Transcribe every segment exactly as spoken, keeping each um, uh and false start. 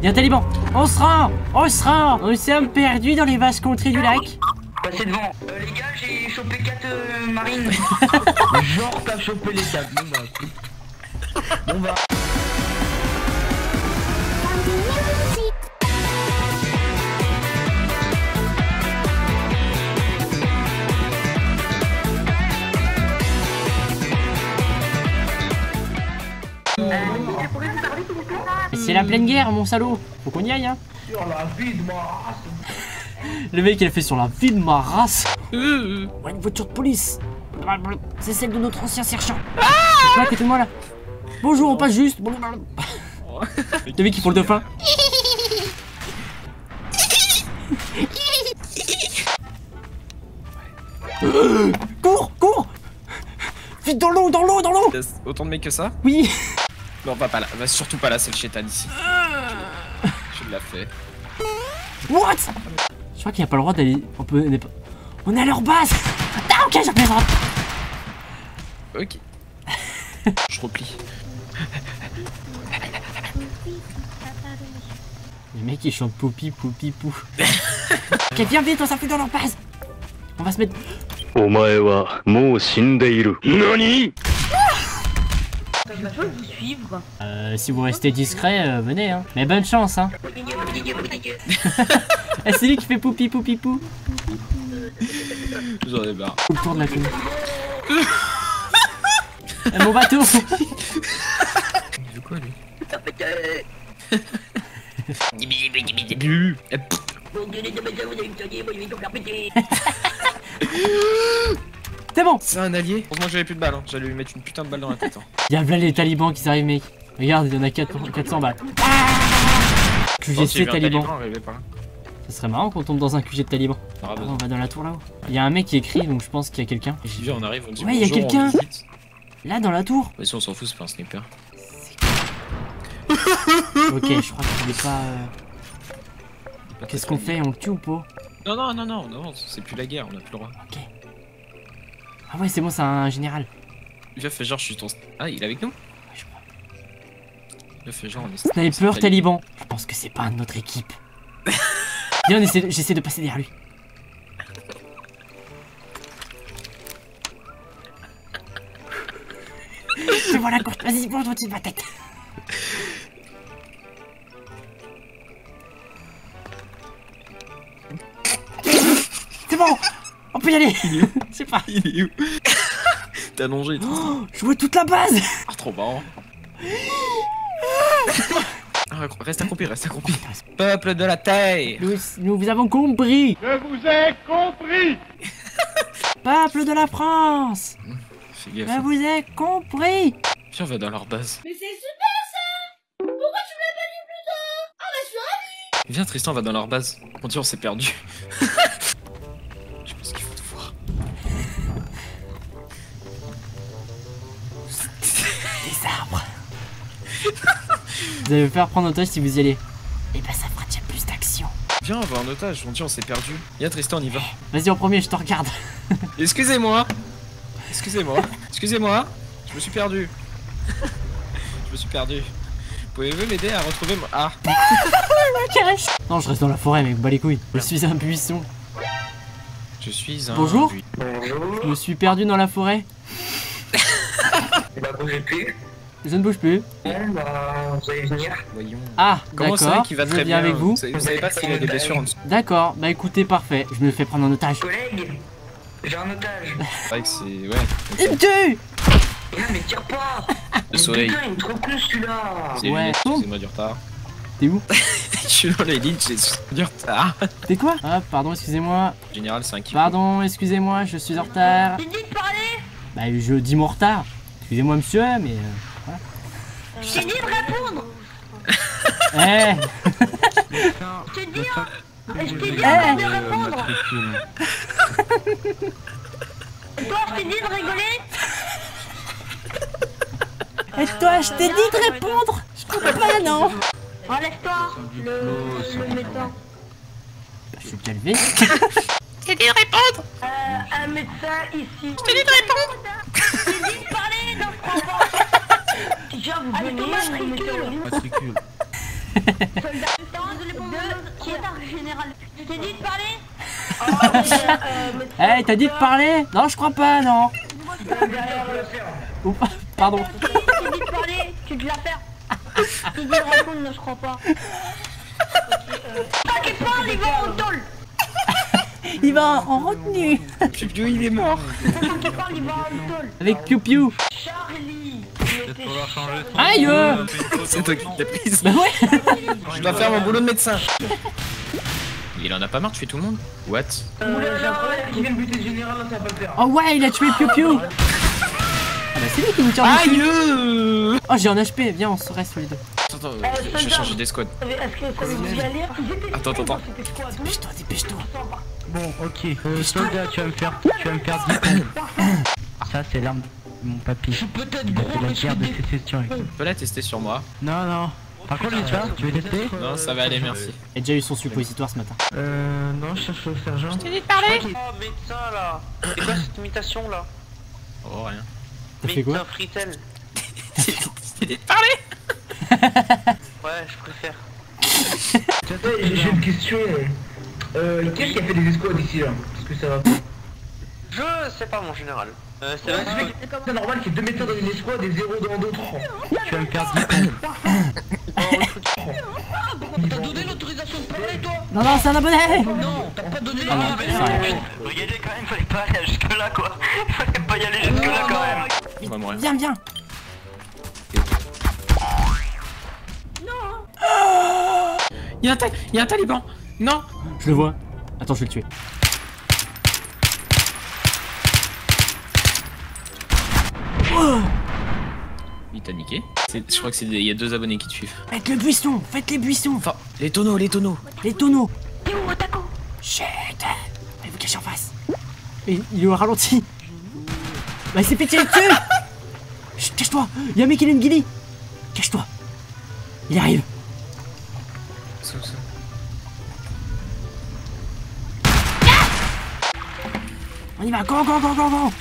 Y'a un taliban. On se rend. On se rend. Nous sommes perdus dans les vastes contrées du lac. Passez devant. Euh, les gars, j'ai chopé quatre euh, marines. Genre t'as chopé les quatre. Bon bah. Bon bah. C'est la pleine guerre, mon salaud. Faut qu'on y aille, hein. Sur la vie de ma race. Le mec, il a fait sur la vie de ma race. Ouais, une voiture de police. C'est celle de notre ancien sergent. C'est toi à côté de moi, là. Bonjour, on passe juste. Le mec, il faut le dauphin. Cours, cours. Vite dans l'eau, dans l'eau, dans l'eau. Autant de mecs que ça? Oui. Non, va pas là, va surtout pas là, c'est le chétan ici. Je l'ai fait. What? Je crois qu'il n'y a pas le droit d'aller. On peut. On est, pas... on est à leur base. Ah, ok, je plaisante. Ok. Je replie. Les mecs ils chantent poupi, poupi, pou. Ok, viens vite, on s'enfuit dans leur base. On va se mettre. Omae wa mou shindeiru. Nani? Je peux vous suivre. Euh, si vous restez discret, euh, venez, hein. Mais bonne chance, hein. Eh, c'est lui qui fait poupi, poupi, pou. J'en ai marre. Tout le tour de la queue. Eh, mon bateau. Il veut quoi lui? C'est bon. C'est un allié. Heureusement que j'avais plus de balles, hein. J'allais lui mettre une putain de balle dans la tête. Hein. Y'a là les talibans qui arrivent, mec. Regarde, il y en a quatre cents balles. Q G C taliban. Ça serait marrant qu'on tombe dans un Q G de taliban. Ah, on va dans la tour là-haut. Il y a un mec qui écrit, donc je pense qu'il y a quelqu'un. J'y vais, on arrive, on dit ouais, il y a quelqu'un. Là dans la tour. Mais si on s'en fout, c'est pas un sniper. Ok, je crois qu'il est pas. Euh... Qu'est-ce qu'on fait? On le tue ou pas? Non, non, non, non, non, c'est plus la guerre, on a plus le droit. Ok. Ah ouais, c'est bon, c'est un général. Il a fait genre, je suis ton. Ah, il est avec nous? Ouais, je crois. Il a fait genre, on est. Sniper taliban. Je pense que c'est pas un de notre équipe. Viens, on essaie, j'essaie de passer derrière lui. Fais-moi la course, vas-y, plonge-toi dessus de ma tête. C'est bon, on peut y aller. Il est où? Je sais pas. Il est où? T'es allongé et tout. Oh, je vois toute la base. Ah, trop marrant. Ah, reste accroupi, reste accroupi. Peuple de la terre. Nous, nous vous avons compris. Je vous ai compris. Peuple de la France. Fais gaffe. Je vous ai compris. Viens, on va dans leur base. Mais c'est super ça! Pourquoi tu me l'as pas dit plus tôt? Ah bah je suis ravi! Viens, Tristan, on va dans leur base. On dit on s'est perdu. Je pense qu'il faut tout voir. Les arbres. Vous allez me faire prendre otage si vous y allez. Et bah ça fera déjà plus d'action. Viens, on va en otage. On dit on s'est perdu. Viens, Tristan, on y va. Vas-y en premier, je te regarde. Excusez-moi. Excusez-moi. Excusez-moi. Je me suis perdu. Je me suis perdu. Pouvez-vous m'aider à retrouver mon... Ah. Non, je reste dans la forêt, mec, bas les couilles. Je suis un buisson. Je suis un... Bonjour. bui- Bonjour. Je me suis perdu dans la forêt. Bah bougez plus. Je ne bouge plus. Bon bah vous allez venir. Voyons. Ah, Comment ça d'accord. qui va Je très viens bien avec vous. Vous savez, vous savez pas s'il a des blessures en dessous. D'accord, bah écoutez, parfait. Je me fais prendre en otage. Collègue, j'ai un otage. C'est vrai que c'est... Ouais. Il me tue. Eh mais tire pas. Le soleil. Putain, il est trop con celui-là. C'est Ouais. lunettes, excusez-moi du retard. T'es où? Je suis dans les lignes, j'ai du retard. T'es quoi? Ah, pardon, excusez-moi. Général, c'est un kiff. Pardon, excusez-moi, je suis en retard. J'ai dit de parler! Bah, je dis mon retard. Excusez-moi, monsieur, mais. Euh, voilà. Je t'ai dit de répondre! Eh. Je t'ai dit, hein! Je t'ai dit Eh. de répondre! Toi, je t'ai dit de rigoler! Et toi, je t'ai dit de répondre. Je comprends pas, non. Enlève-toi le, le médecin. Je suis déjà levé. Je t'ai dit de répondre! Euh, un médecin ici. Je t'ai dit de répondre! Je t'ai dit de parler dans ce rapport! Déjà, vous venez, vous mettez au lit. Matricule. Désolé pour mon retard général. Je t'ai dit de parler. Eh, hey, t'as dit de parler? Non, je crois pas, non. Ou pas, pardon. Je t'ai dit de parler, tu te la faire. Tu dis raconte, non, je crois pas. T'inquiète pas, il va en tôle. Il va en retenue. Piu Piu, il est mort. T'inquiète pas, il va en tôle. Avec Piu Piu. Charlie. Aïe. C'est toi qui l'as prise. Bah ouais. Je dois faire mon boulot de médecin. Il en a pas marre de tuer tout le monde? What? Euh, j'ai un problème qui vient de buter le général, là ça va pas le faire. Oh ouais, il a tué Piu Piu. Ah bah c'est lui qui nous tire dessus. Aïe. Oh j'ai un H P, viens on se reste tous les deux. Attends, attends, je vais changer d'escouade. Est-ce que ça veut y aller? Attends, attends, attends. Dépêche-toi, dépêche-toi. Bon, ok. Euh, soldat, tu vas me faire, tu vas me faire dix points. Ça, c'est l'arme de mon papy. Je suis peut-être gros, mais je suis de sécession. Tu peux la tester sur moi? Non, non. Par contre, tu vas, tu veux tester? Non, ça va aller, merci. Il a déjà eu son suppositoire ce matin. Euh, non, je cherche le sergent. Je t'ai dit de parler. Oh médecin là. C'est quoi cette imitation là? Oh, rien. T'as fait quoi? Médecin Fritel. Je t'ai dit de parler. Ouais, je préfère. J'ai une question. Euh, qui est-ce qui a fait des escouades ici là? Parce que ça va pas. Je sais pas mon général. Euh, c'est vrai que C'est normal qu'il y ait deux médecins dans une escouade et zéro dans d'autres. Tu vas me faire dix points. t'as donné l'autorisation de parler toi? Non, non, c'est un abonné. Non, t'as pas donné Ah non, l'autorisation. Regardez quand même, fallait pas aller jusque là quoi. Fallait pas y aller jusque là quand même. On va mourir. Viens, viens. Y'a un, ta y'a un taliban. Non. Je le vois. Attends, je vais le tuer. Il t'a niqué. Je crois que c'est il y a deux abonnés qui te suivent. Faites le buisson, faites les buissons. Enfin, les tonneaux, les tonneaux. Les tonneaux. T'es où, Otako? Chut. Allez vous cacher en face. Et il est au ralenti. Bah il s'est pété le cul. Chut, cache-toi. Il y a un mec qui a une guilly. Cache-toi. Il arrive. Ça, ça. On y va, go, go, go, go, go.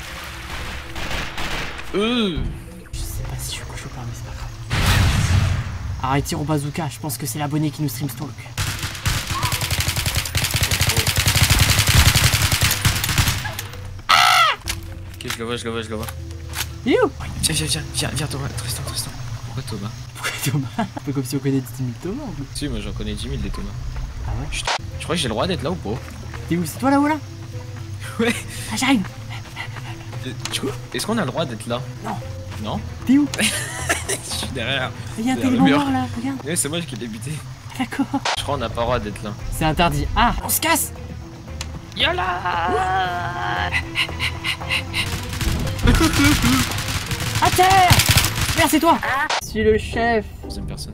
Euh. Je sais pas si je suis couché ou pas, mais c'est pas grave. Arrête, tire au bazooka, je pense que c'est l'abonné qui nous stream stalk. Ok, je le vois, je le vois, je le vois. Il est où? Viens, viens, viens, viens, viens, Thomas, Tristan, Tristan. Pourquoi Thomas? Pourquoi Thomas? Un peu comme si on connaît dix mille Thomas en plus. Si, moi j'en connais dix mille des Thomas. Ah ouais? Chut. Je crois que j'ai le droit d'être là ou pas? T'es où? C'est toi là-haut là? Ouais. Ah j'arrive. Est-ce qu'on a le droit d'être là? Non. Non? T'es où? Je suis derrière. Il y a un Derrière le téléphone mur. mort là, regarde. Ouais, c'est moi qui l'ai buté. D'accord. Je crois qu'on n'a pas le droit d'être là. C'est interdit. Ah, on se casse. Yala. À terre. Merde, c'est toi. Je suis le chef. Deuxième personne.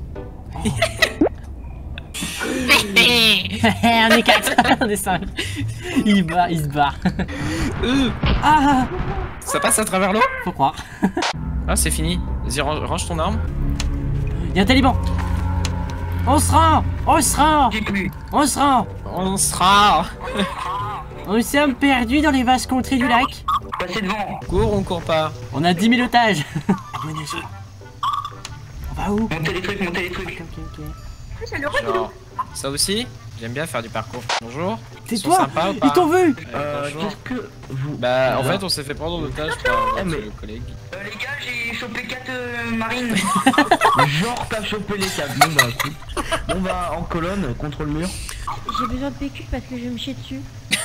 On est quatre. On est cinq. Il bat, il se barre. Euh. Ah, Ça passe à travers l'eau? faut croire. Ah, c'est fini. Vas-y, range, range ton arme. Il y a un taliban. On se rend. On se rend. On se rend. On sera. Nous sommes perdus dans les vastes contrées du lac. Passez devant. Cours, on court pas. On a dix mille otages. Abonnez-vous. On va où? Montez les trucs, montez les trucs. Ok, ok, ok. C'est le roi du Genre, ça aussi? J'aime bien faire du parcours. Bonjour. C'est Ils sont toi. sympas ou pas? Ils t'ont vu. Euh, bonjour. qu'est-ce que vous. Bah, en Alors fait, on s'est fait prendre en otage par Ah, mais- le collègue. Euh, les gars, j'ai chopé quatre euh, marines. Genre, t'as chopé les câbles. Bon, bah, écoute. Bon, bah, en colonne, contre le mur. J'ai besoin de P Q parce que je vais me chier dessus.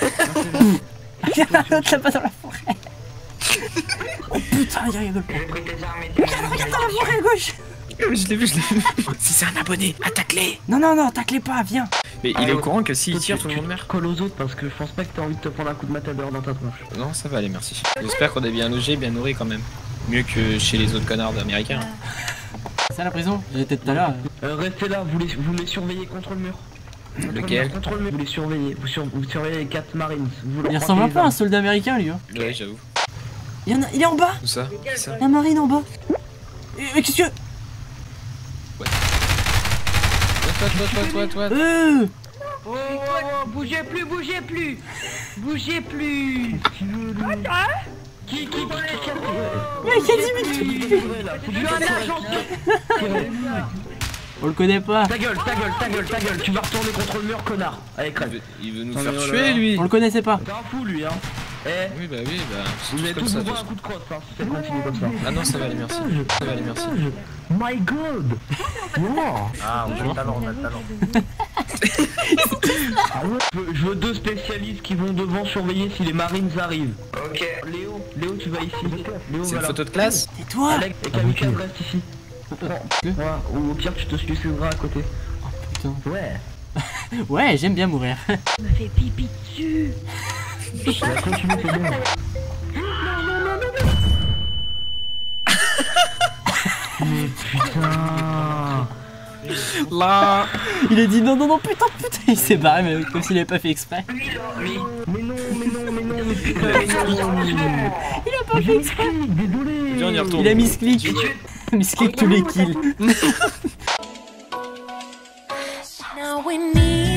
L'autre là-bas dans la forêt. Oh putain, il rigole pas. J'ai pris tes armes et tes Regarde dans la forêt à gauche. Je l'ai vu, je l'ai vu. Si c'est un abonné, attaque-les. Non, non, non, t'acclez pas, viens. Mais il est au courant que s'il tire, tout le monde meurt. Colle aux autres parce que je pense pas que t'as envie de te prendre un coup de matador dans ta tronche. Non, ça va aller, merci. J'espère qu'on est bien logé, bien nourri quand même. Mieux que chez les autres connards américains. C'est à la prison, j'étais tout à l'heure. Euh, restez là, vous les, vous les surveillez contre le mur. Contre Lequel? le mur, Contre le mur, vous les surveillez. Vous, sur- vous surveillez les quatre marines. Vous leur Il prenez ressemble un les peu à un armes. soldat américain lui. Hein. Ouais, j'avoue. Il, y en a, il est en bas. Où ça? Qui ça? La marine en bas. Euh, Mais qu'est-ce que. Toi, toi, toi, toi, toi, toi. Euh Oh, oh, oh, bougez plus, bougez plus. Bougez plus. Qui, qui prend les quatre? Mais il y a dix minutes. Ouais, là, faut Je suis un agent. On le connaît pas. Ta gueule, ta gueule, ta gueule, ta gueule. Tu vas retourner contre le mur, connard. Allez, crève. Il veut nous Non, faire mais tuer voilà. lui. On le connaissait pas. T'es un fou, lui, hein. Eh, Oui bah oui bah. c'est vous allez comme tous ça, vous de voir un toute coup de crosse, hein, si ça continue comme ça. façon. Ah non ça va aller merci. Ça va aller merci. My god. Ah, on a le talent, on a le talent. Ah ouais. Je veux- Je veux deux spécialistes qui vont devant surveiller si les marines arrivent. Ok. Léo, Léo, tu vas ici. Léo, C'est une va là. photo de classe. C'est toi. Alex et Kamikaze reste ici. Prends. Ouais, ou au pire, tu te suicideras à côté. Putain. Ouais. Ouais, j'aime bien mourir. Je me fais pipi dessus. On va continuer, c'est bon. Mais putain. Là. Il a dit non, non, non, putain, putain. Il s'est barré, mais comme s'il avait pas fait exprès. Mais non, mais non, mais non, mais putain, mais non. Il a pas fait exprès. Désolé. Viens on y retourne. Il a misclick. Misclick tous les kills. Now we need